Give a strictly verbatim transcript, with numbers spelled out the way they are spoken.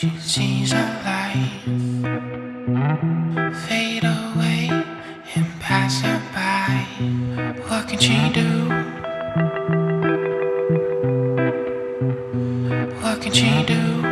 She sees her life fade away and pass her by. What can she do? What can she do?